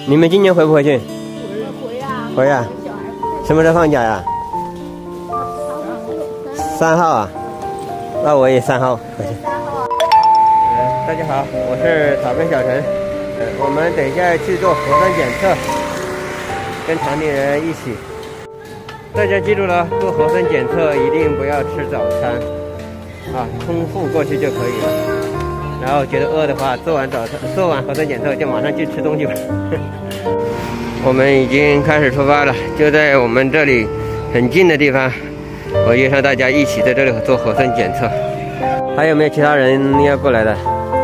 你们今年回不回去？ 回啊。 回啊。什么时候放假呀？3号啊。那我也3号回去。大家好，我是草根小陈。我们等一下去做核酸检测，跟当地人一起。大家记住了，做核酸检测一定不要吃早餐啊，空腹过去就可以了。然后觉得饿的话，做完核酸检测就马上去吃东西吧。我们已经开始出发了，就在我们这里很近的地方，我约上大家一起在这里做核酸检测。还有没有其他人要过来的？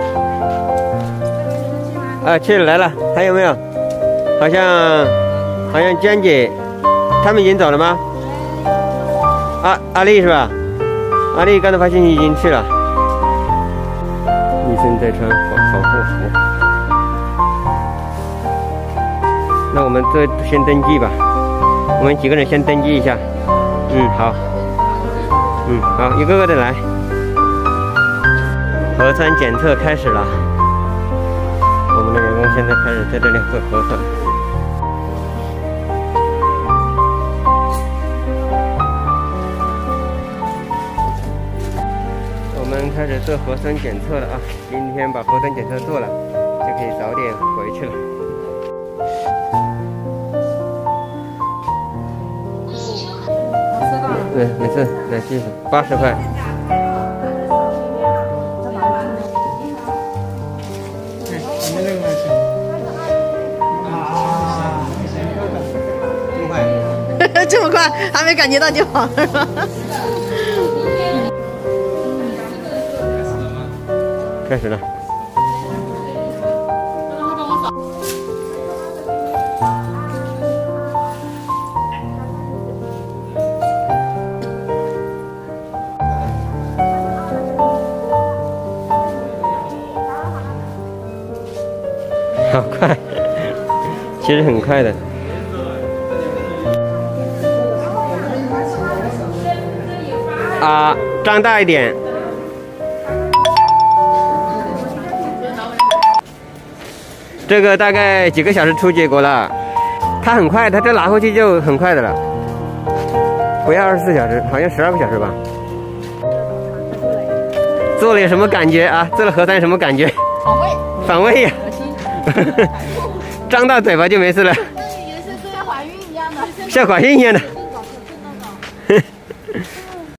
啊，去来了，还有没有？好像娟姐他们已经走了吗？阿丽是吧？阿丽刚才发信息已经去了。医生在穿防护服。那我们先登记吧。我们几个人先登记一下。好。好，一个个的来。核酸检测开始了。我们的员工现在开始在这里做核酸。我们开始做核酸检测了啊！今天把核酸检测做了，就可以早点回去了。对，没事，来继续，80块。 这么快，还没感觉到就好了是吧？ 开始了。好快，其实很快的。张大一点。这个大概几个小时出结果了，它很快，它这拿回去就很快的了，不要24小时，好像12个小时吧。做了有什么感觉啊？做了核酸有什么感觉？反胃呀！张大嘴巴就没事了。 以为是像怀孕一样的。 像怀孕一样的。